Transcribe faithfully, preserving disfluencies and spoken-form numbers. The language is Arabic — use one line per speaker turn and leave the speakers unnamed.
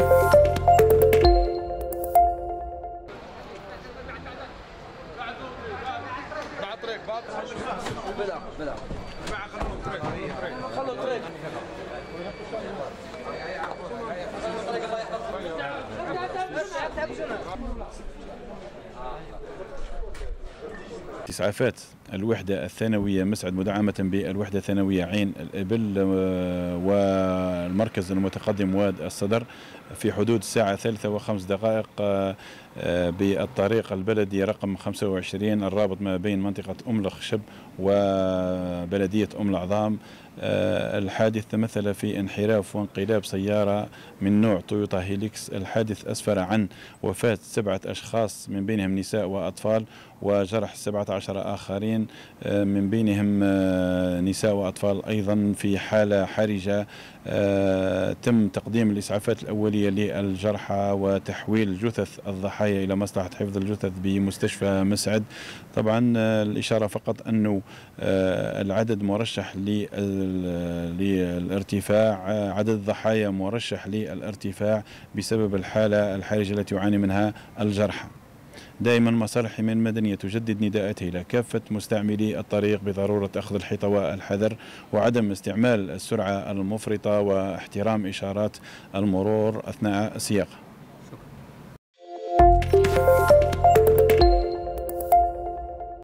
بلا بلا خلوا الطريق
إسعافات الوحدة الثانوية مسعد مدعمة بالوحدة الثانوية عين الإبل والمركز المتقدم واد الصدر في حدود الساعة الثالثة وخمس دقائق بالطريق البلدي رقم خمسة وعشرين الرابط ما بين منطقة أم الخشب وبلدية أم العظام. الحادث تمثل في انحراف وانقلاب سيارة من نوع تويوتا هيليكس. الحادث أسفر عن وفاة سبعة أشخاص من بينهم نساء وأطفال وجرح سبعة عشر آخرين من بينهم نساء وأطفال أيضا في حالة حرجة. تم تقديم الإسعافات الأولية للجرحى وتحويل جثث الضحايا إلى مصلحة حفظ الجثث بمستشفى مسعد. طبعا الإشارة فقط أنه العدد مرشح للارتفاع، عدد الضحايا مرشح للارتفاع بسبب الحالة الحرجة التي يعاني منها الجرحى. دائما مصالح الحماية المدنية تجدد نداءاتها إلى كافة مستعملي الطريق بضرورة أخذ الحيطة والحذر وعدم استعمال السرعة المفرطة واحترام إشارات المرور أثناء السياقة.